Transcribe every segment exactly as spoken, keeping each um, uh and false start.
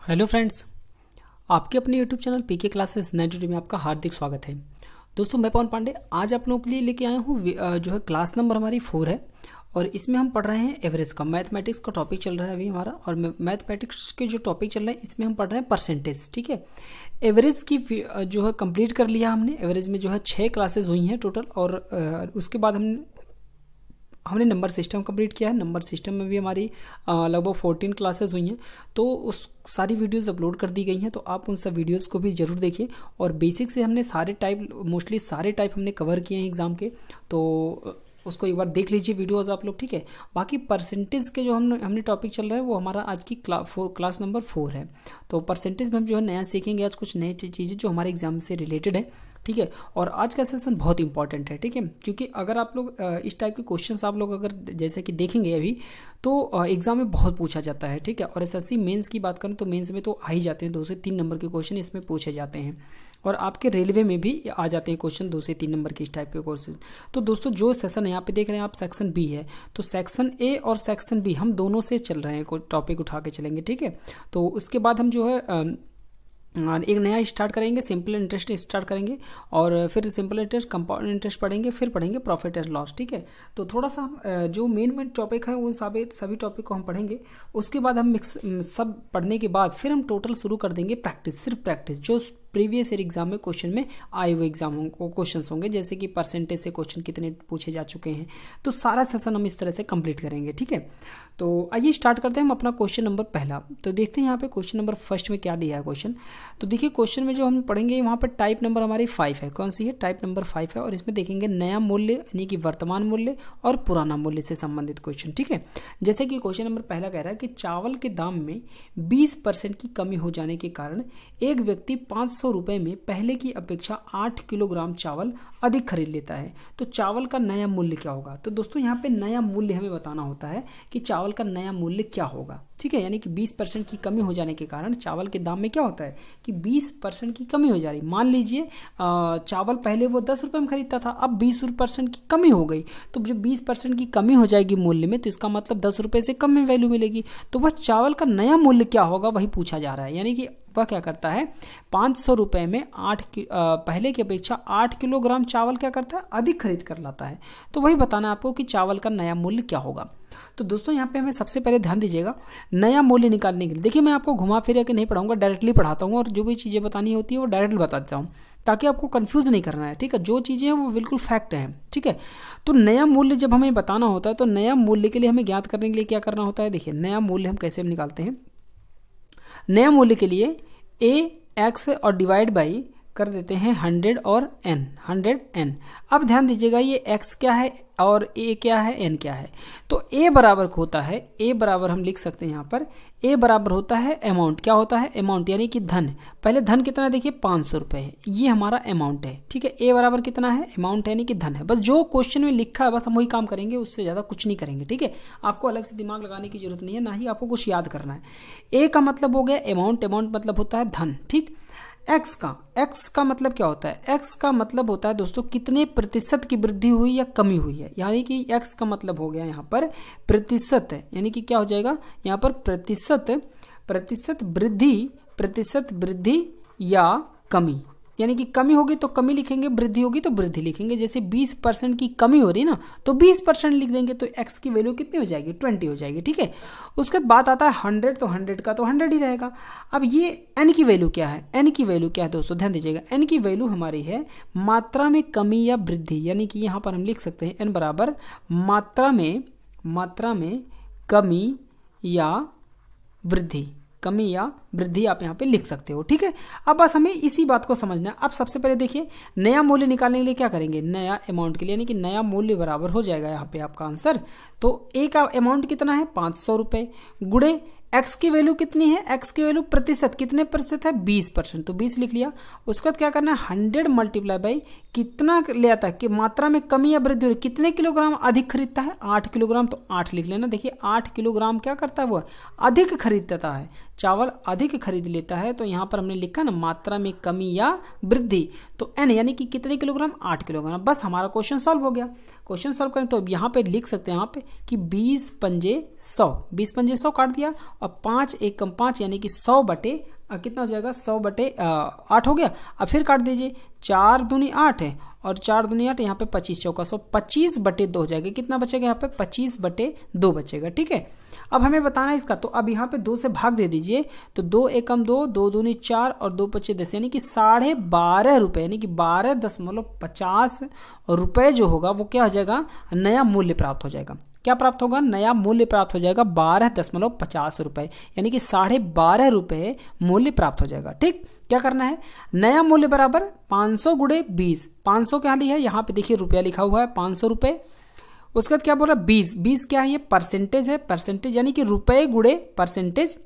Hello friends, आपके अपने YouTube channel PK classes ninety में आपका हार्दिक स्वागत है। दोस्तों, मैं पवन पांडे आज आप लोगों के लिए लेके आया हूँ जो है क्लास नंबर हमारी फोर है और इसमें हम पढ़ रहे हैं एवरेज का। मैथमेटिक्स का टॉपिक चल रहा है अभी हमारा और मैथमेटिक्स के जो टॉपिक चल रहे हैं इसमें हम पढ़ रहे हैं परसेंटेज। ठीक है, एवरेज की जो है कंप्लीट कर लिया हमने। एवरेज में जो है छः क्लासेज हुई हैं टोटल और उसके बाद हम हमने नंबर सिस्टम कंप्लीट किया है। नंबर सिस्टम में भी हमारी लगभग फोर्टीन क्लासेस हुई हैं, तो उस सारी वीडियोस अपलोड कर दी गई हैं, तो आप उन सब वीडियोस को भी जरूर देखिए। और बेसिक से हमने सारे टाइप मोस्टली सारे टाइप हमने कवर किए हैं एग्जाम के, तो उसको एक बार देख लीजिए वीडियोस आप लोग। ठीक है, बाकी परसेंटेज के जो हम हमने टॉपिक चल रहा है वो हमारा आज की क्ला, फोर, क्लास नंबर फोर है। तो परसेंटेज में हम जो है नया सीखेंगे आज, कुछ नई चीज़ें जो हमारे एग्जाम से रिलेटेड है। ठीक है, और आज का सेशन बहुत इंपॉर्टेंट है। ठीक है, क्योंकि अगर आप लोग इस टाइप के क्वेश्चंस आप लोग अगर जैसे कि देखेंगे अभी, तो एग्जाम में बहुत पूछा जाता है। ठीक है, और एसएससी मेंस की बात करें तो मेंस में तो आ ही जाते हैं, दो से तीन नंबर के क्वेश्चन इसमें पूछे जाते हैं। और आपके रेलवे में भी आ जाते हैं क्वेश्चन दो से तीन नंबर के इस टाइप के कोर्सेज। तो दोस्तों, जो सेशन यहाँ पे देख रहे हैं आप, सेक्शन बी है, तो सेक्शन ए और सेक्शन बी हम दोनों से चल रहे हैं, कोई टॉपिक उठा के चलेंगे। ठीक है, तो उसके बाद हम जो है एक नया स्टार्ट करेंगे, सिंपल इंटरेस्ट स्टार्ट करेंगे और फिर सिंपल इंटरेस्ट, कंपाउंड इंटरेस्ट पढ़ेंगे, फिर पढ़ेंगे प्रॉफिट एंड लॉस। ठीक है, तो थोड़ा सा हम जो मेन मेन टॉपिक है उन सभी सभी टॉपिक को हम पढ़ेंगे। उसके बाद हम मिक्स सब पढ़ने के बाद फिर हम टोटल शुरू कर देंगे प्रैक्टिस, सिर्फ प्रैक्टिस जो प्रीवियस ईयर एग्जाम में क्वेश्चन में आए हुए एग्जाम क्वेश्चन होंगे, जैसे कि परसेंटेज से क्वेश्चन कितने पूछे जा चुके हैं, तो सारा सेशन हम इस तरह से कंप्लीट करेंगे। ठीक है, तो आइए स्टार्ट करते हैं हम अपना क्वेश्चन नंबर पहला। तो देखते हैं यहाँ पे क्वेश्चन नंबर फर्स्ट में क्या दिया है क्वेश्चन। तो देखिए क्वेश्चन में जो हम पढ़ेंगे वहाँ पर टाइप नंबर हमारी फाइव है। कौन सी है? टाइप नंबर फाइव है। और इसमें देखेंगे नया मूल्य यानी कि वर्तमान मूल्य और पुराना मूल्य से संबंधित क्वेश्चन। ठीक है, जैसे कि क्वेश्चन नंबर पहला कह रहा है कि चावल के दाम में बीस परसेंट की कमी हो जाने के कारण एक व्यक्ति पाँच सौ रुपये में पहले की अपेक्षा आठ किलोग्राम चावल अधिक खरीद लेता है, तो चावल का नया मूल्य क्या होगा? तो दोस्तों यहाँ पे नया मूल्य हमें बताना होता है कि चावल का नया मूल्य क्या होगा। ठीक है, यानी कि बीस परसेंट की कमी हो जाने के कारण चावल के दाम में क्या होता है कि बीस परसेंट की कमी हो जा रही। मान लीजिए चावल पहले वो दस रुपये में खरीदता था, अब बीस परसेंट की कमी हो गई, तो जब बीस परसेंट की कमी हो जाएगी मूल्य में, तो इसका मतलब दस रुपये से कम में वैल्यू मिलेगी। तो वह चावल का नया मूल्य क्या होगा वही पूछा जा रहा है। यानी कि वह क्या करता है, पाँच सौ रुपये में आठ पहले की अपेक्षा आठ किलोग्राम चावल क्या करता है, अधिक खरीद कर लाता है। तो वही बताना आपको कि चावल का नया मूल्य क्या होगा। तो दोस्तों यहाँ पे हमें सबसे पहले ध्यान दीजिएगा, नया मूल्य निकालने के लिए देखिए मैं आपको घुमा फिरा के नहीं पढ़ाऊंगा, डायरेक्टली पढ़ाता हूँ और जो भी चीज़ें बतानी होती है वो डायरेक्टली बता देता हूँ ताकि आपको कंफ्यूज नहीं करना है। ठीक है, जो चीज़ें हैं वो बिल्कुल फैक्ट हैं। ठीक है, तो नया मूल्य जब हमें बताना होता है तो नया मूल्य के लिए हमें ज्ञात करने के लिए क्या करना होता है। देखिए नया मूल्य हम कैसे निकालते हैं। नया मूल्य के लिए ए एक्स और डिवाइड बाई कर देते हैं हंड्रेड और एन, हंड्रेड एन। अब ध्यान दीजिएगा ये एक्स क्या है और ए क्या है, एन क्या है। तो ए बराबर होता है, ए बराबर हम लिख सकते हैं यहाँ पर, ए बराबर होता है अमाउंट। क्या होता है? अमाउंट, यानी कि धन। पहले धन कितना है देखिए पाँच सौ रुपये है, ये हमारा अमाउंट है। ठीक है, ए बराबर कितना है? अमाउंट है यानी कि धन है। बस जो क्वेश्चन में लिखा है बस हम वही काम करेंगे, उससे ज़्यादा कुछ नहीं करेंगे। ठीक है, आपको अलग से दिमाग लगाने की जरूरत नहीं है, ना ही आपको कुछ याद करना है। ए का मतलब हो गया अमाउंट, अमाउंट मतलब होता है धन। ठीक, एक्स का एक्स का मतलब क्या होता है? एक्स का मतलब होता है दोस्तों कितने प्रतिशत की वृद्धि हुई या कमी हुई है। यानी कि एक्स का मतलब हो गया यहाँ पर प्रतिशत है, यानी कि क्या हो जाएगा यहाँ पर प्रतिशत, प्रतिशत वृद्धि, प्रतिशत वृद्धि या कमी। यानी कि कमी होगी तो कमी लिखेंगे, वृद्धि होगी तो वृद्धि लिखेंगे। जैसे बीस परसेंट की कमी हो रही है ना, तो बीस परसेंट लिख देंगे, तो एक्स की वैल्यू कितनी हो जाएगी? ट्वेंटी हो जाएगी। ठीक है, उसके बाद बात आता है हंड्रेड, तो हंड्रेड का तो हंड्रेड ही रहेगा। अब ये एन की वैल्यू क्या है? एन की वैल्यू क्या है दोस्तों? ध्यान दीजिएगा, एन की वैल्यू हमारी है मात्रा में कमी या वृद्धि। यानी कि यहाँ पर हम लिख सकते हैं एन बराबर मात्रा में, मात्रा में कमी या वृद्धि, कमी या वृद्धि आप यहाँ पे लिख सकते हो। ठीक है, अब बस हमें इसी बात को समझना है। अब सबसे पहले देखिए नया मूल्य निकालने के लिए क्या करेंगे, नया अमाउंट के लिए, यानी कि नया मूल्य बराबर हो जाएगा यहाँ पे आपका आंसर। तो ए का अमाउंट कितना है? पाँच सौ रुपये गुड़े एक्स की वैल्यू कितनी है? एक्स की वैल्यू प्रतिशत, कितने प्रतिशत है? बीस परसेंट, तो बीस लिख लिया। उसके बाद क्या करना है, हंड्रेड मल्टीप्लाई बाई कितना ले आता है कि मात्रा में कमी या वृद्धि हो रही, कितने किलोग्राम अधिक खरीदता है? आठ किलोग्राम, तो आठ लिख लेना। देखिए आठ किलोग्राम क्या करता है, वो अधिक खरीदता है। चावल अधिक खरीद लेता है, तो यहाँ पर हमने लिखा ना मात्रा में कमी या वृद्धि, तो एन यानी कि कितने किलोग्राम, आठ किलोग्राम। बस हमारा क्वेश्चन सॉल्व हो गया। क्वेश्चन सॉल्व करें तो यहाँ पे लिख सकते हैं यहाँ पे कि बीस पंजे सौ, बीस पंजे सौ काट दिया और पाँच एक कम पाँच यानी कि सौ बटे आ, कितना हो जाएगा, सौ बटे आठ हो गया। अब फिर काट दीजिए, चार दूनी आठ है और चार दूनी आठ, यहाँ पे पच्चीस चौका सौ, पच्चीस बटे दो हो जाएगा। कितना बचेगा यहाँ पे, पच्चीस बटे दो बचेगा। ठीक है, अब हमें बताना है इसका, तो अब यहाँ पे दो से भाग दे दीजिए, तो दो एकम दो, दो दूनी चार और दो पच्चे दस, यानी कि साढ़े बारह रुपये यानी कि बारह दशमलव पचास रुपये जो होगा वो क्या हो जाएगा, नया मूल्य प्राप्त हो जाएगा। क्या प्राप्त होगा, नया मूल्य प्राप्त हो जाएगा बारह दशमलव पचास रुपये, यानी कि साढ़े बारह रुपये मूल्य प्राप्त हो जाएगा। ठीक, क्या करना है, नया मूल्य बराबर पाँच सौ गुणे बीस, पाँच सौ क्या लिया है, यहाँ पे देखिए रुपया लिखा हुआ है पाँच सौ रुपये। उसके बाद क्या बोल रहा है, बीस, बीस क्या है, ये परसेंटेज है, परसेंटेज यानी कि रुपये गुणे परसेंटेज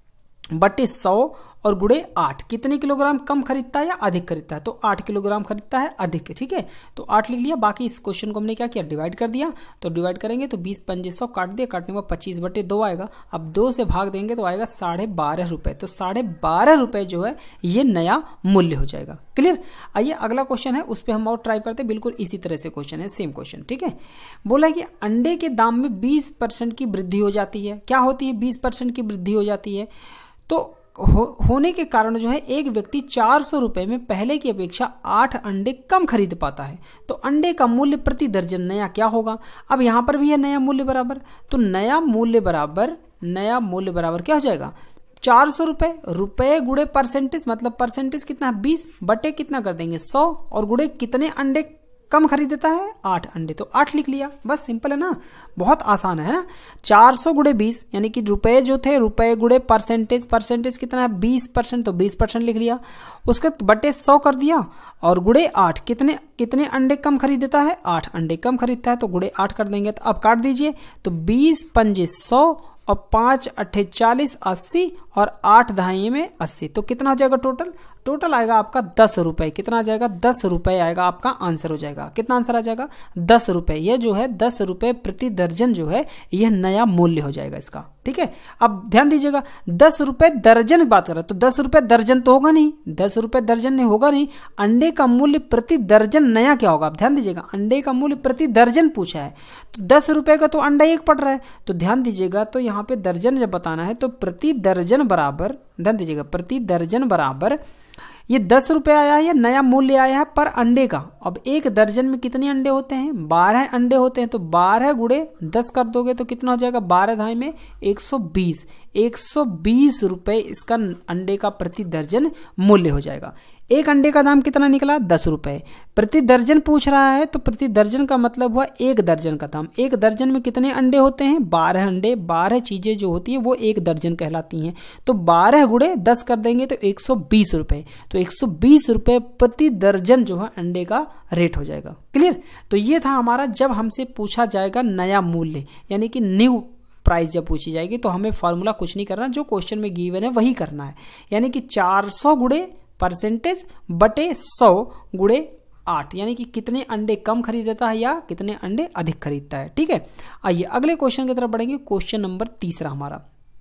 बटे सौ और गुणे आठ, कितने किलोग्राम कम खरीदता है या अधिक खरीदता है, तो आठ किलोग्राम खरीदता है अधिक। ठीक है, तो आठ लिख लिया। बाकी इस क्वेश्चन को हमने क्या किया, डिवाइड कर दिया, तो डिवाइड करेंगे तो बीस पंजे सौ काट दिया, काटने में पच्चीस बटे दो आएगा। अब दो से भाग देंगे तो आएगा साढ़े बारह रुपये, तो साढ़े बारह रुपये जो है ये नया मूल्य हो जाएगा। क्लियर। आइए अगला क्वेश्चन है, उस पर हम और ट्राई करते हैं, बिल्कुल इसी तरह से क्वेश्चन है, सेम क्वेश्चन। ठीक है, बोला कि अंडे के दाम में बीस परसेंट की वृद्धि हो जाती है। क्या होती है, बीस परसेंट की वृद्धि हो जाती है, तो हो, होने के कारण जो है एक व्यक्ति चार सौ रुपये में पहले की अपेक्षा आठ अंडे कम खरीद पाता है, तो अंडे का मूल्य प्रति दर्जन नया क्या होगा। अब यहाँ पर भी है नया मूल्य बराबर, तो नया मूल्य बराबर नया मूल्य बराबर क्या हो जाएगा, चार सौ रुपये, रुपये गुणे परसेंटेज, मतलब परसेंटेज कितना है बीस, बटे कितना कर देंगे सौ, और गुणे कितने अंडे कम खरीदता है, आठ अंडे, तो आठ लिख लिया। बस सिंपल है ना, बहुत आसान है ना। चार सौ गुणे बीस यानी कि रुपए जो थे, रुपए गुणे परसेंटेज, परसेंटेज कितना है बीस परसेंट, तो बीस परसेंट लिख लिया। उसके बटे सौ कर दिया और गुणे आठ, कितने कितने अंडे कम खरीदता है, आठ अंडे कम खरीदता है, तो गुणे आठ कर देंगे। तो अब काट दीजिए, तो बीस पंजे सौ और पाँच अट्ठे चालीस, अस्सी और आठ दहाई में अस्सी, तो कितना हो जाएगा टोटल, टोटल आएगा आपका दस रुपये। कितना आ जाएगा, दस रुपये आएगा, आपका आंसर हो जाएगा। कितना आंसर आ जाएगा, दस रुपये। ये जो है दस रुपये प्रति दर्जन जो है यह नया मूल्य हो जाएगा इसका। ठीक है, अब ध्यान दीजिएगा, दस रुपये दर्जन की बात कर रहा है, तो दस रुपये दर्जन तो होगा नहीं, दस रुपये दर्जन नहीं होगा नहीं। अंडे का मूल्य प्रति दर्जन नया क्या होगा, आप ध्यान दीजिएगा, अंडे का मूल्य प्रति दर्जन पूछा है, तो दस रुपये का तो अंडा एक पड़ रहा है, तो ध्यान दीजिएगा, तो यहाँ पे दर्जन जब बताना है तो प्रति दर्जन बराबर, ध्यान दीजिएगा, प्रति दर्जन बराबर ये दस रुपये आया है, या नया मूल्य आया है पर अंडे का। अब एक दर्जन में कितने अंडे होते हैं, बारह अंडे होते हैं, तो बारह गुणे दस कर दोगे तो कितना हो जाएगा, बारह ढाई में एक सौ बीस, एक सौ बीस रुपये इसका अंडे का प्रति दर्जन मूल्य हो जाएगा। एक अंडे का दाम कितना निकला, दस रुपये। प्रति दर्जन पूछ रहा है, तो प्रति दर्जन का मतलब हुआ एक दर्जन का दाम। एक दर्जन में कितने अंडे होते हैं, बारह अंडे, बारह चीज़ें जो होती हैं वो एक दर्जन कहलाती हैं, तो बारह गुणे दस कर देंगे तो एक सौ बीस रुपये, तो एक सौ बीस रुपये प्रति दर्जन जो है अंडे का रेट हो जाएगा। क्लियर। तो ये था हमारा, जब हमसे पूछा जाएगा नया मूल्य यानी कि न्यू प्राइस जब पूछी जाएगी, तो हमें फॉर्मूला कुछ नहीं करना, जो क्वेश्चन में गिवन है वही करना है, यानी कि चार सौ गुणे परसेंटेज बटे सौ गुणे आठ, यानी कि कितने अंडे कम खरीदता है या कितने अंडे अधिक खरीदता है। ठीक है, आइए अगले क्वेश्चन की तरफ बढ़ेंगे, क्वेश्चन नंबर तीसरा हमारा।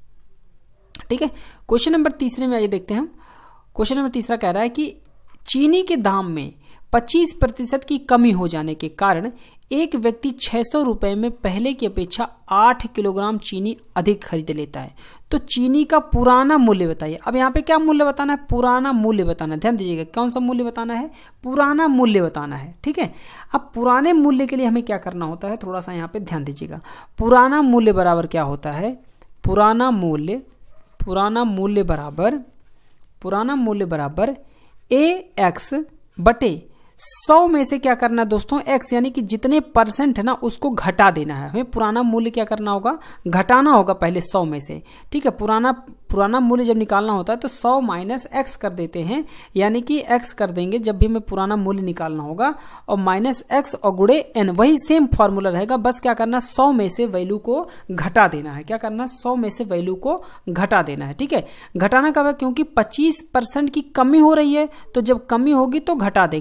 ठीक है, क्वेश्चन नंबर तीसरे में आइए देखते हैं हम। क्वेश्चन नंबर तीसरा कह रहा है कि चीनी के दाम में पच्चीस प्रतिशत की कमी हो जाने के कारण एक व्यक्ति छह सौ रुपये में पहले की अपेक्षा आठ किलोग्राम चीनी अधिक खरीद लेता है, तो चीनी का पुराना मूल्य बताइए। अब यहाँ पे क्या मूल्य बताना है, पुराना मूल्य बताना है। ध्यान दीजिएगा, कौन सा मूल्य बताना है, पुराना मूल्य बताना है। ठीक है, अब पुराने मूल्य के लिए हमें क्या करना होता है, थोड़ा सा यहाँ पे ध्यान दीजिएगा। पुराना मूल्य बराबर क्या होता है, पुराना मूल्य पुराना मूल्य बराबर पुराना मूल्य बराबर ए एक्स बटे सौ में से क्या करना है दोस्तों, एक्स यानी कि जितने परसेंट है ना उसको घटा देना है। हमें पुराना मूल्य क्या करना होगा, घटाना होगा पहले सौ में से। ठीक है, पुराना पुराना मूल्य जब निकालना होता है तो सौ माइनस एक्स कर देते हैं, यानी कि एक्स कर देंगे जब भी हमें पुराना मूल्य निकालना होगा, और माइनस एक्स और गुणे एन, वही सेम फॉर्मूला रहेगा, बस क्या करना, सौ में से वैल्यू को घटा देना है। क्या करना, सौ में से वैल्यू को घटा देना है। ठीक है, घटाना कब है, क्योंकि पच्चीस परसेंट की कमी हो रही है, तो जब कमी होगी तो घटा देंगे, लेकिन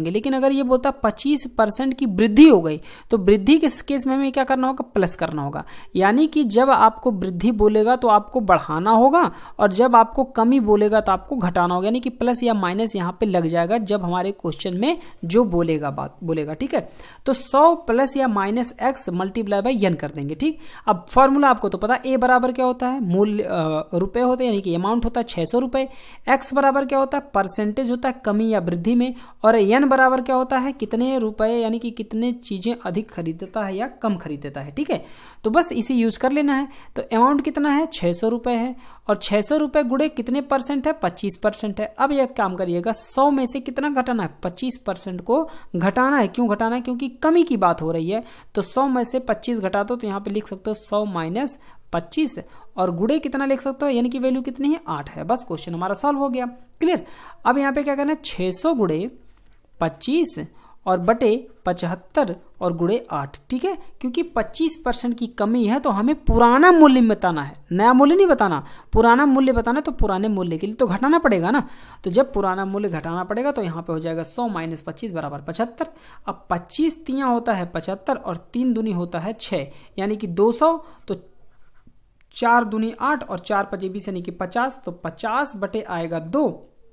अगर ये बोलता पच्चीस परसेंट की वृद्धि हो गई तो वृद्धि के केस में हमें क्या करना होगा, प्लस करना होगा। यानी कि जब आपको वृद्धि बोलेगा तो आपको बढ़ाना होगा और जब आपको कमी बोलेगा तो आपको घटाना होगा, यानी कि प्लस या माइनस यहाँ पे लग जाएगा जब हमारे क्वेश्चन में जो बोलेगा बात बोलेगा। ठीक है, तो सौ प्लस या minus x multiply by n कर देंगे। ठीक, अब फॉर्मूला आपको तो पता, ए बराबर क्या होता है, मूल्य रुपए होते हैं, यानी कि अमाउंट होता है छह सौ रुपए। एक्स बराबर क्या होता है, परसेंटेज होता है कमी या वृद्धि में, और एन बराबर क्या होता है, कितने रुपए यानी कि कितने चीजें अधिक खरीदता है या कम खरीदता है। ठीक है, तो बस इसे यूज कर लेना है। तो अमाउंट कितना है, छह सौ रुपए है, और छह सौ रुपए गुड़े कितने परसेंट है, पच्चीस परसेंट है। अब यह काम करिएगा, सौ में से कितना घटाना है, पच्चीस परसेंट को घटाना है। क्यों घटाना है, क्योंकि कमी की बात हो रही है। तो सौ में से पच्चीस घटा दो तो यहाँ पे लिख सकते हो सौ माइनस पच्चीस, और गुड़े कितना लिख सकते हो, यानी कि वैल्यू कितनी है, आठ है। बस क्वेश्चन हमारा सॉल्व हो गया। क्लियर। अब यहाँ पे क्या करना है, छह सौ गुड़े पच्चीस और बटे पचहत्तर और गुड़े आठ। ठीक है, क्योंकि पच्चीस परसेंट की कमी है तो हमें पुराना मूल्य बताना है, नया मूल्य नहीं बताना, पुराना मूल्य बताना। तो पुराने मूल्य के लिए तो घटाना पड़ेगा ना, तो जब पुराना मूल्य घटाना पड़ेगा तो यहाँ पे हो जाएगा सौ माइनस पच्चीस बराबर पचहत्तर। अब पच्चीस तियाँ होता है पचहत्तर और तीन दूनी होता है छः, यानी कि दो सौ, तो चार दूनी आठ और चार पचे बीस यानी कि पचास, तो पचास बटे आएगा दो।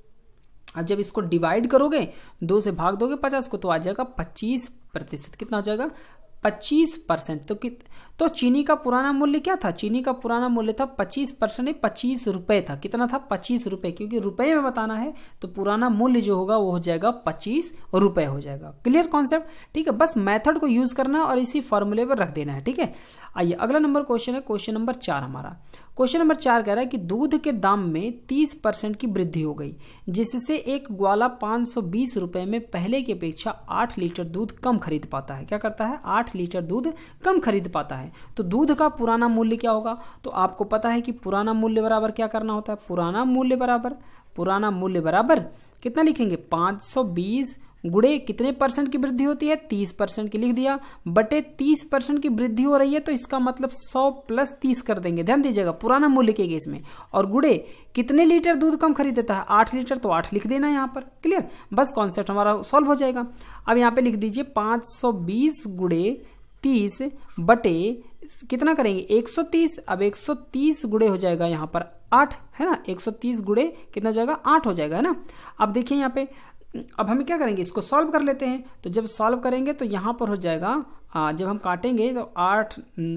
अब जब इसको डिवाइड करोगे, दो से भाग दोगे पचास को, तो आ जाएगा पच्चीस प्रतिशत। कितना हो जाएगा, पच्चीस परसेंट। तो कित तो चीनी का पुराना मूल्य क्या था, चीनी का पुराना मूल्य था पच्चीस परसेंट नहीं पच्चीस रुपए था। कितना था, पच्चीस रुपए, क्योंकि रुपए में बताना है तो पुराना मूल्य जो होगा वो हो जाएगा पच्चीस रुपए हो जाएगा। Clear concept. ठीक है, बस मेथड को यूज करना और इसी फॉर्मूले पर रख देना है। ठीक है, आइए अगला नंबर क्वेश्चन है, क्वेश्चन नंबर चार हमारा। क्वेश्चन नंबर चार कह रहा है कि दूध के दाम में तीस परसेंट की वृद्धि हो गई, जिससे एक ग्वाला पाँच सौ बीस रुपए में पहले की अपेक्षा आठ लीटर दूध कम खरीद पाता है। क्या करता है, आठ लीटर दूध कम खरीद पाता है। तो दूध का पुराना मूल्य क्या होगा, तो आपको पता है कि पुराना मूल्य बराबर क्या करना होता है, पुराना मूल्य बराबर पुराना मूल्य बराबर कितना लिखेंगे, पाँच सौ बीस गुड़े कितने परसेंट की वृद्धि होती है, तीस परसेंट की लिख दिया, बटे तीस परसेंट की वृद्धि हो रही है तो इसका मतलब सौ प्लस तीस कर देंगे। ध्यान दीजिएगा, पुराना मूल्य के केस में। और गुड़े कितने लीटर दूध कम खरीदता है, आठ लीटर, तो आठ लिख देना यहाँ पर। क्लियर, बस कॉन्सेप्ट हमारा सॉल्व हो जाएगा। अब यहाँ पे लिख दीजिए पाँच सौ बीस गुड़े तीस बटे कितना करेंगे, एक सौ तीस। अब एक सौ तीस गुड़े हो जाएगा यहाँ पर आठ, है ना, एक सौ तीस गुड़े कितना हो जाएगा, आठ हो जाएगा, है ना। अब देखिए यहाँ पे, अब हम क्या करेंगे, इसको सॉल्व कर लेते हैं। तो जब सॉल्व करेंगे तो यहाँ पर हो जाएगा, आ, जब हम काटेंगे तो आठ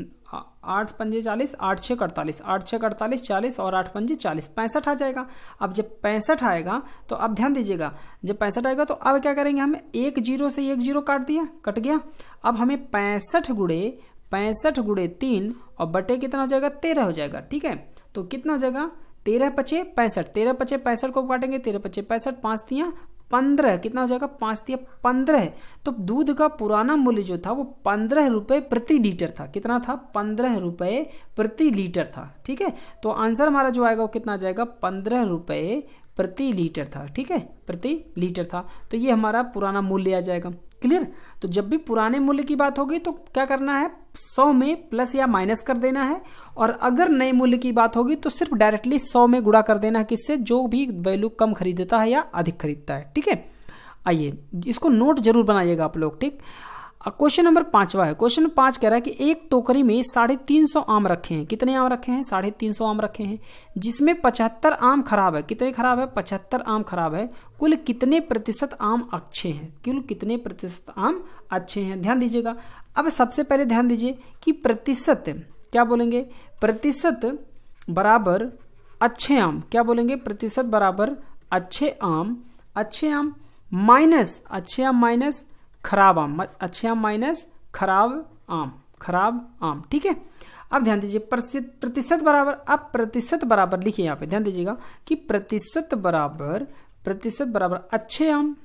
आठ पंजे चालीस, आठ छः अड़तालीस, आठ छः अड़तालीस, चालीस और आठ पंजे चालीस, पैंसठ आ जाएगा। अब जब पैंसठ आएगा तो अब ध्यान दीजिएगा, जब पैंसठ आएगा तो अब क्या करेंगे, हम एक जीरो से एक जीरो काट दिया, कट गया। अब हमें पैंसठ गुड़े पैंसठ गुड़े तीन और बटे कितना हो जाएगा, तेरह हो जाएगा। ठीक है, तो कितना हो जाएगा, तेरह पचे पैंसठ, तेरह पचे पैंसठ को काटेंगे, तेरह पचे पैंसठ, पाँच तियाँ पंद्रह, कितना हो जाएगा, पाँच तिया पंद्रह। तो दूध का पुराना मूल्य जो था वो पंद्रह रुपए प्रति लीटर था। कितना था, पंद्रह रुपए प्रति लीटर था। ठीक है, तो आंसर हमारा जो आएगा वो कितना आ जाएगा, पंद्रह रुपए प्रति लीटर था। ठीक है, प्रति लीटर था। तो ये हमारा पुराना मूल्य आ जाएगा। क्लियर। तो जब भी पुराने मूल्य की बात होगी तो क्या करना है, सौ में प्लस या माइनस कर देना है, और अगर नए मूल्य की बात होगी तो सिर्फ डायरेक्टली सौ में गुणा कर देना है, किससे, जो भी वैल्यू कम खरीदता है या अधिक खरीदता है। ठीक है, आइए इसको नोट जरूर बनाइएगा आप लोग। ठीक, क्वेश्चन नंबर पांचवा है। क्वेश्चन पांच कह रहा है कि एक टोकरी में साढ़े तीन सौ आम रखे हैं। कितने आम रखे हैं, साढ़े तीन सौ आम रखे हैं, जिसमें पचहत्तर आम खराब है। कितने खराब है, पचहत्तर आम खराब है। कुल कितने प्रतिशत आम अच्छे हैं, कुल कितने प्रतिशत आम अच्छे हैं। ध्यान दीजिएगा। अब सबसे पहले ध्यान दीजिए कि प्रतिशत क्या बोलेंगे, प्रतिशत बराबर अच्छे आम, क्या बोलेंगे, प्रतिशत बराबर अच्छे आम, अच्छे आम माइनस अच्छे आम माइनस खराब आम, अच्छे आम माइनस खराब आम, खराब आम। ठीक है, अब ध्यान दीजिए प्रतिशत बराबर, अब प्रतिशत बराबर लिखिए यहाँ पे, ध्यान दीजिएगा कि प्रतिशत बराबर प्रतिशत बराबर अच्छे आम,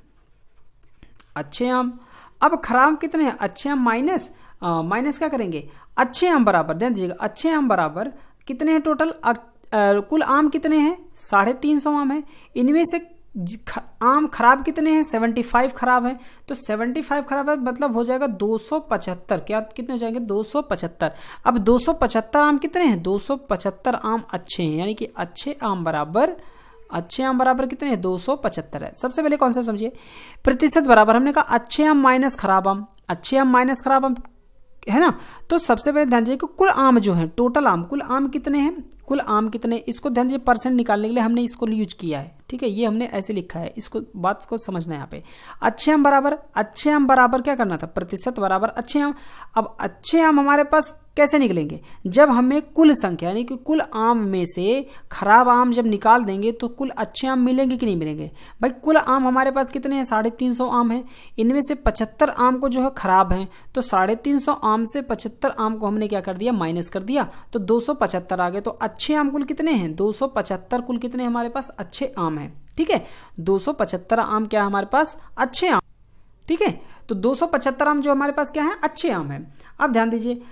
अच्छे आम। अब खराब कितने हैं, अच्छे आम माइनस माइनस क्या करेंगे, अच्छे आम बराबर, ध्यान दीजिएगा अच्छे आम बराबर कितने हैं टोटल, आ, आ, कुल आम कितने हैं, साढ़े तीन सौ आम है। इनमें से आम खराब कितने हैं, पचहत्तर खराब है। तो पचहत्तर खराब है मतलब हो जाएगा दो सौ पचहत्तर, क्या कितने हो जाएंगे, दो सौ पचहत्तर। अब दो सौ पचहत्तर आम कितने हैं, दो सौ पचहत्तर आम अच्छे हैं, यानी कि अच्छे आम बराबर अच्छे आम बराबर कितने हैं, दो सौ पचहत्तर है। सबसे पहले कॉन्सेप्ट समझिए, प्रतिशत बराबर हमने कहा अच्छे आम माइनस खराब आम, अच्छे आम माइनस खराब आम है ना। तो सबसे पहले ध्यान दीजिए कि कुल आम जो है, टोटल आम, कुल आम कितने हैं, कुल आम कितने, इसको ध्यान दीजिए परसेंट निकालने के लिए हमने इसको यूज किया है, ठीक है, ये हमने ऐसे लिखा है, इसको बात को समझना है यहाँ पे। अच्छे आम बराबर, अच्छे आम बराबर क्या करना था, प्रतिशत बराबर अच्छे आम। अब अच्छे आम हमारे पास कैसे निकलेंगे, जब हमें कुल संख्या यानी कि कुल आम में से खराब आम जब निकाल देंगे तो कुल अच्छे आम मिलेंगे कि नहीं मिलेंगे। भाई कुल आम हमारे पास कितने हैं, साढ़े तीन सौ आम है, इनमें से पचहत्तर आम को जो है खराब है, तो साढ़े तीन सौ आम से पचहत्तर आम को हमने क्या कर दिया, माइनस कर दिया, तो दो सौ पचहत्तर आ गए। तो अच्छे आम कुल कितने हैं, दो सौ पचहत्तर कुल कितने हमारे पास अच्छे आम है, ठीक है, दो सौ पचहत्तर आम क्या है हमारे पास, अच्छे आम, ठीक है। तो दो सौ पचहत्तर आम जो हमारे पास क्या है, अच्छे आम है। अब ध्यान दीजिए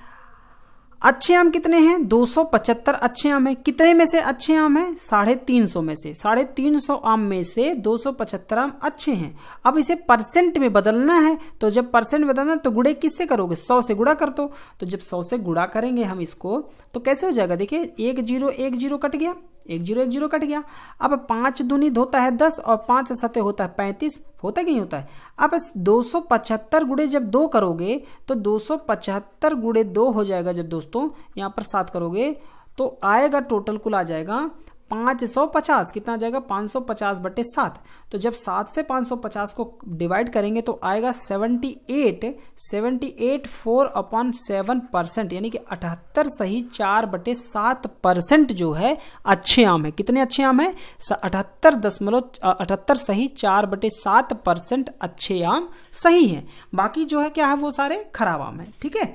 अच्छे आम कितने हैं, दो सौ पचहत्तर अच्छे आम है, कितने में से अच्छे आम है, साढ़े तीन सौ में से, साढ़े तीन सौ आम में से दो सौ पचहत्तर आम अच्छे हैं। अब इसे परसेंट में बदलना है, तो जब परसेंट में बदलना तो गुणे किससे करोगे, सौ से गुणा कर दो। तो जब सौ से गुणा करेंगे हम इसको तो कैसे हो जाएगा, देखिए एक जीरो एक जीरो कट गया, एक जीरो एक जीरो कट गया। अब पांच दूनी होता है दस और पांच सते होता है पैंतीस, होता है कि नहीं होता है। अब दो सौ पचहत्तर गुणे जब दो करोगे तो दो सौ पचहत्तर गुणे दो हो जाएगा, जब दोस्तों यहाँ पर सात करोगे तो आएगा टोटल कुल आ जाएगा पाँच सौ पचास, कितना आ जाएगा, पाँच सौ पचास बटे सात। तो जब सात से पाँच सौ पचास को डिवाइड करेंगे तो आएगा seventy eight, seventy eight four upon seven percent, यानी कि अठहत्तर सही चार बटे सात परसेंट जो है अच्छे आम है। कितने अच्छे आम है, अठहत्तर दशमलव अठहत्तर सही चार बटे सात परसेंट अच्छे आम सही है, बाकी जो है क्या है वो सारे खराब आम है, ठीक है,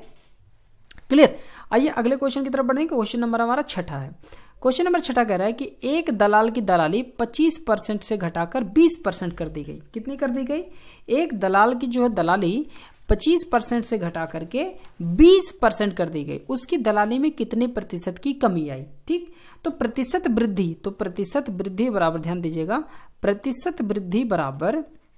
क्लियर। आइए अगले क्वेश्चन की तरफ बढ़ेंगे। क्वेश्चन नंबर हमारा छठा है। क्वेश्चन नंबर छठा कह रहा है कि एक दलाल की दलाली पच्चीस परसेंट से घटाकर बीस परसेंट कर दी गई। कितनी कर दी गई, एक दलाल की जो है दलाली पच्चीस परसेंट से घटा करके बीस परसेंट कर दी गई, उसकी दलाली में कितने प्रतिशत की कमी आई, ठीक। तो प्रतिशत वृद्धि, तो प्रतिशत वृद्धि बराबर, ध्यान दीजिएगा, प्रतिशत वृद्धि बराबर,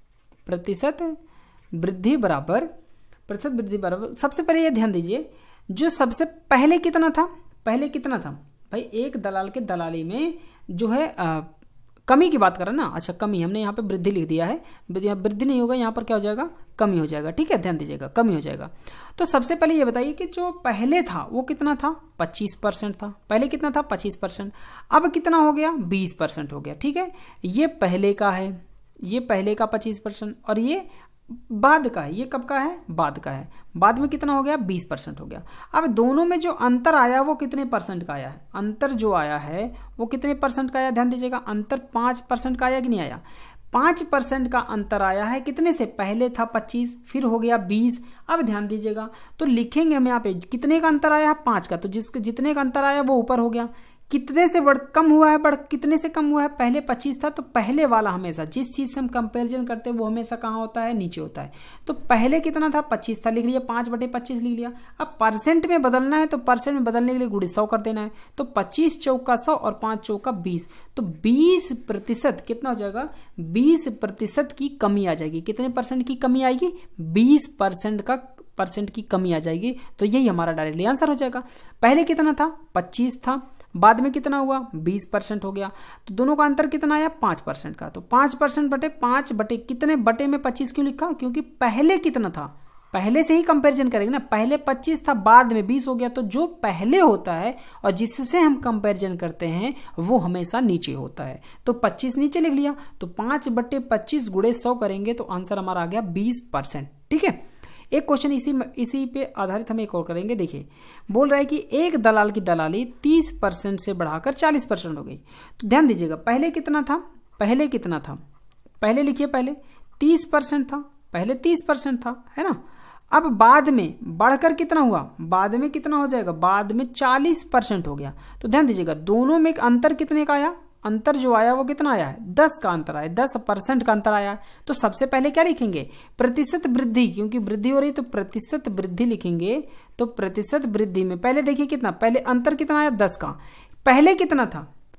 प्रतिशत वृद्धि बराबर, प्रतिशत वृद्धि बराबर, सबसे पहले ये ध्यान दीजिए जो सबसे पहले कितना था, पहले कितना था भाई, एक दलाल के दलाली में जो है आ, कमी की बात कर रहे हैं ना, अच्छा कमी, हमने यहाँ पे वृद्धि लिख दिया है, वृद्धि नहीं होगा, यहाँ पर क्या हो जाएगा, कमी हो जाएगा, ठीक है, ध्यान दीजिएगा कमी हो जाएगा। तो सबसे पहले ये बताइए कि जो पहले था वो कितना था, पच्चीस परसेंट था, पहले कितना था, पच्चीस परसेंट, अब कितना हो गया, बीस परसेंट हो गया, ठीक है। ये पहले का है, ये पहले का पच्चीस परसेंट, और ये बाद का है, ये कब का है, बाद का है, बाद में कितना हो गया, बीस परसेंट हो गया। अब दोनों में जो अंतर आया वो कितने परसेंट का आया है, अंतर जो आया है वो कितने परसेंट का आया, ध्यान दीजिएगा, अंतर पाँच परसेंट का आया कि नहीं आया, पाँच परसेंट का अंतर आया है, कितने से, पहले था पच्चीस फिर हो गया बीस। अब ध्यान दीजिएगा तो लिखेंगे हम यहाँ पे कितने का अंतर आया है, पाँच का, तो जिसके जितने का अंतर आया वो ऊपर हो गया, कितने से बढ़ कम हुआ है, बढ़ कितने से कम हुआ है, पहले पच्चीस था, तो पहले वाला हमेशा जिस चीज से हम कंपैरिजन करते हैं वो हमेशा कहाँ होता है, नीचे होता है। तो पहले कितना था, पच्चीस था, लिख लिया, पाँच बटे पच्चीस लिख लिया। अब परसेंट में बदलना है तो परसेंट में बदलने के लिए गुणे सौ कर देना है, तो पच्चीस चौका सौ और पाँच चौका बीस, तो बीस प्रतिशत कितना हो जाएगा, बीस प्रतिशत की कमी आ जाएगी। कितने परसेंट की कमी आएगी, बीस परसेंट का परसेंट की कमी आ जाएगी। तो यही हमारा डायरेक्टली आंसर हो जाएगा। पहले कितना था, पच्चीस था, बाद में कितना हुआ, बीस परसेंट हो गया, तो दोनों का अंतर कितना आया, पाँच परसेंट का। तो पाँच परसेंट बटे पाँच बटे कितने, बटे में पच्चीस क्यों लिखा, क्योंकि पहले कितना था, पहले से ही कंपैरिजन करेंगे ना, पहले पच्चीस था बाद में बीस हो गया, तो जो पहले होता है और जिससे हम कंपैरिजन करते हैं वो हमेशा नीचे होता है। तो पच्चीस नीचे लिख लिया, तो पाँच बटे पच्चीस गुणे सौ करेंगे तो आंसर हमारा आ गया बीस परसेंट, ठीक है। एक क्वेश्चन इसी इसी पे आधारित हम एक और करेंगे। देखिए बोल रहा है कि एक दलाल की दलाली तीस परसेंट से बढ़ाकर चालीस परसेंट हो गई। तो ध्यान दीजिएगा पहले कितना था, पहले कितना था, पहले लिखिए, पहले तीस परसेंट था, पहले तीस परसेंट था, है ना। अब बाद में बढ़कर कितना हुआ, बाद में कितना हो जाएगा, बाद में चालीस परसेंट हो गया। तो ध्यान दीजिएगा दोनों में एक अंतर कितने का आया, अंतर जो आया वो कितना आया है, दस का अंतर आया, दस परसेंट का अंतर आया। तो सबसे पहले क्या लिखेंगे, प्रतिशत वृद्धि, क्योंकि वृद्धि हो रही तो प्रतिशत वृद्धि लिखेंगे। तो प्रतिशत वृद्धि में पहले देखिए कितना, पहले अंतर कितना आया, दस का, पहले कितना था,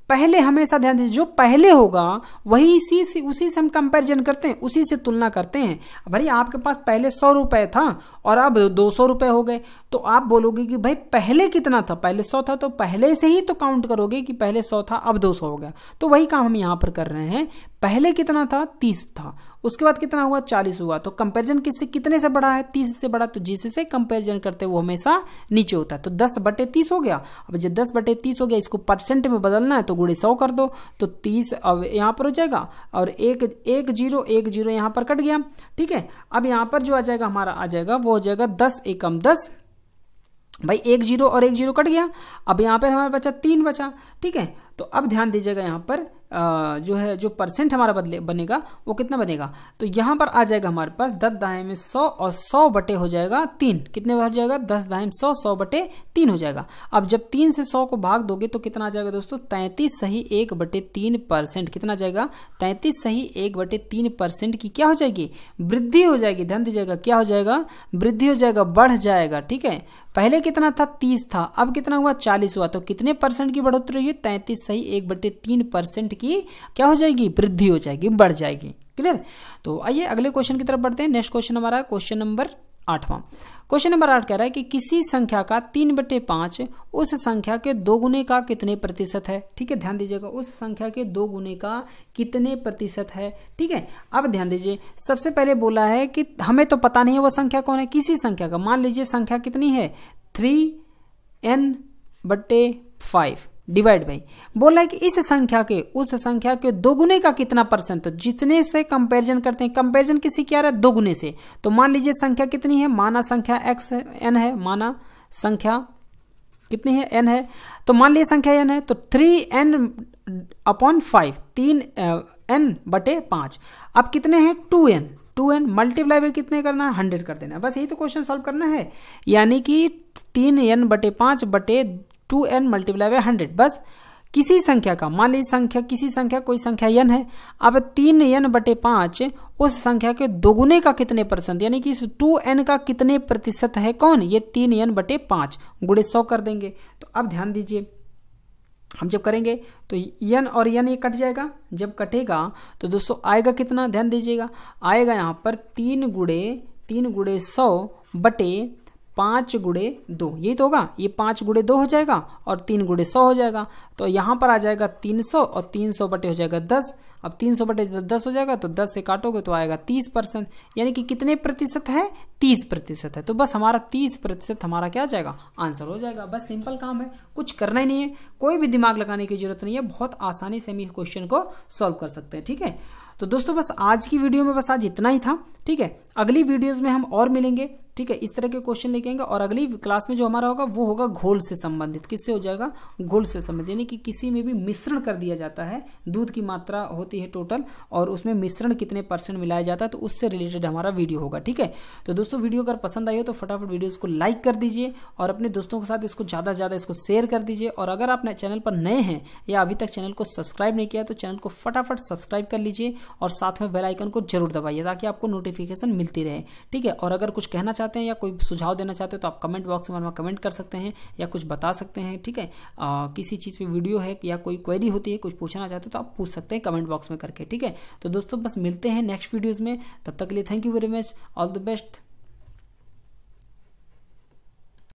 पहले हमेशा ध्यान दीजिए, जो पहले होगा वही इसी से उसी से हम कंपैरिजन करते हैं, उसी से तुलना करते हैं। भाई आपके पास पहले सौ रुपए था और अब दो सौ रुपए हो गए, तो आप बोलोगे कि भाई पहले कितना था, पहले सौ था, तो पहले से ही तो काउंट करोगे कि पहले सौ था अब दो सौ हो गया। तो वही काम हम यहाँ पर कर रहे हैं, पहले कितना था, तीस था, उसके बाद कितना हुआ, चालीस हुआ, तो कंपैरिजन किससे कितने से बड़ा है, तीस से बड़ा, तो जिससे कंपैरिजन करते हैं वो हमेशा नीचे होता है। तो दस बटे तीस हो गया। अब जब दस बटे तीस हो गया, इसको परसेंट में बदलना है तो गुणे सौ कर दो, तो तीस अब यहाँ पर हो जाएगा और एक एक जीरो एक जीरो यहाँ पर कट गया। ठीक है, अब यहाँ पर जो आ जाएगा हमारा आ जाएगा वो हो जाएगा दस एकम दस, भाई एक जीरो और एक जीरो कट गया। अब यहाँ पर हमारे बचा तीन बचा। ठीक है, तो अब ध्यान दीजिएगा यहाँ पर आ, जो है जो परसेंट हमारा बदले बनेगा वो कितना बनेगा, तो यहाँ पर आ जाएगा हमारे पास दस दाएं में सौ और सौ बटे हो जाएगा तीन, कितने बार जाएगा, दस दाएं में सौ, सौ बटे तीन हो जाएगा। अब जब तीन से सौ को भाग दोगे तो कितना आ जाएगा दोस्तों, तैंतीस सही एक बटे तीन परसेंट, कितना आ जाएगा, तैंतीस सही एक बटे तीन परसेंट की क्या हो जाएगी, वृद्धि हो जाएगी। ध्यान दीजिएगा क्या हो जाएगा, वृद्धि हो जाएगा, बढ़ जाएगा। ठीक है, पहले कितना था, तीस था, अब कितना हुआ, चालीस हुआ, तो कितने परसेंट की बढ़ोतरी हुई, तैंतीस सही एक बटे तीन परसेंट की क्या हो जाएगी, वृद्धि हो जाएगी, बढ़ जाएगी। क्लियर। तो आइए अगले क्वेश्चन की तरफ बढ़ते हैं। नेक्स्ट क्वेश्चन हमारा क्वेश्चन नंबर आठवां। क्वेश्चन नंबर आठ कह रहा है कि किसी संख्या का तीन बटे पांच उस संख्या के दो गुने का कितने प्रतिशत है। ठीक है, ध्यान दीजिएगा, उस संख्या के दो गुने का कितने प्रतिशत है। ठीक है, अब ध्यान दीजिए, सबसे पहले बोला है कि हमें तो पता नहीं है वो संख्या कौन है, किसी संख्या का, मान लीजिए संख्या कितनी है, थ्री एन बटे फाइव डिवाइड बाई, बोला है कि इस संख्या के उस संख्या के दो गुने का कितना परसेंट, तो जितने से कंपैरिजन करते हैं, कंपैरिजन किसी क्या रहा है, दो गुने से। तो मान लीजिए संख्या कितनी है, माना संख्या एक्स है, एन है, माना संख्या कितनी है, एन है, तो मान लीजिए संख्या एन है, तो थ्री एन अपॉन फाइव, तीन एन बटे पांच। अब कितने हैं, two n, two n multiply by कितने करना है, हंड्रेड कर देना है, बस यही तो क्वेश्चन सॉल्व करना है। यानी कि तीन एन बटे पांच बटे two n multiply by hundred, बस किसी संख्या का, मान लीजिए संख्या किसी संख्या कोई संख्या एन है, अब तीन एन बटे पांच उस संख्या के दोगुने का कितने परसेंट, यानी कि इस टू एन का कितने प्रतिशत है, कौन, ये तीन एन बटे पांच, गुणे सौ कर देंगे। तो अब ध्यान दीजिए, हम जब करेंगे तो एन और एन ये कट जाएगा, जब कटेगा तो दोस्तों आएगा कितना, ध्यान दीजिएगा, आएगा यहाँ पर तीन गुणे तीन गुणे सौ बटे पाँच गुणे दो, यही तो होगा, ये पाँच गुणे दो हो जाएगा और तीन गुणे सौ हो जाएगा। तो यहाँ पर आ जाएगा तीन सौ और तीन सौ बटे हो जाएगा दस। अब तीन सौ बटे दस हो जाएगा तो दस से काटोगे तो आएगा तीस परसेंट, यानी कि कितने प्रतिशत है, तीस प्रतिशत है। तो बस हमारा तीस प्रतिशत हमारा क्या आ जाएगा, आंसर हो जाएगा। बस सिंपल काम है, कुछ करना ही नहीं है, कोई भी दिमाग लगाने की जरूरत नहीं है, बहुत आसानी से हम इस क्वेश्चन को सॉल्व कर सकते हैं। ठीक है, तो दोस्तों बस आज की वीडियो में बस आज इतना ही था। ठीक है, अगली वीडियोस में हम और मिलेंगे। ठीक है, इस तरह के क्वेश्चन लेके आएंगे और अगली क्लास में जो हमारा होगा वो होगा घोल से संबंधित। किससे हो जाएगा, घोल से संबंधित, यानी कि किसी में भी मिश्रण कर दिया जाता है, दूध की मात्रा होती है टोटल और उसमें मिश्रण कितने परसेंट मिलाया जाता है, तो उससे रिलेटेड हमारा वीडियो होगा। ठीक है, तो दोस्तों वीडियो अगर पसंद आई हो तो फटाफट वीडियोस को लाइक कर दीजिए और अपने दोस्तों के साथ इसको ज़्यादा से ज़्यादा इसको शेयर कर दीजिए। और अगर आप चैनल पर नए हैं या अभी तक चैनल को सब्सक्राइब नहीं किया तो चैनल को फटाफट सब्सक्राइब कर लीजिए और साथ में बेल आइकन को जरूर दबाइए ताकि आपको नोटिफिकेशन मिलती रहे। ठीक है, और अगर कुछ कहना चाहते हैं या कोई सुझाव देना चाहते हो तो आप कमेंट बॉक्स में कमेंट कर सकते हैं या कुछ बता सकते हैं। ठीक है, आ, किसी चीज़ पे वीडियो है या कोई क्वेरी होती है, कुछ पूछना चाहते हो तो आप पूछ सकते हैं कमेंट बॉक्स में करके। ठीक है, तो दोस्तों बस मिलते हैं नेक्स्ट वीडियोज़ में, तब तक के लिए thank you very much, all the best.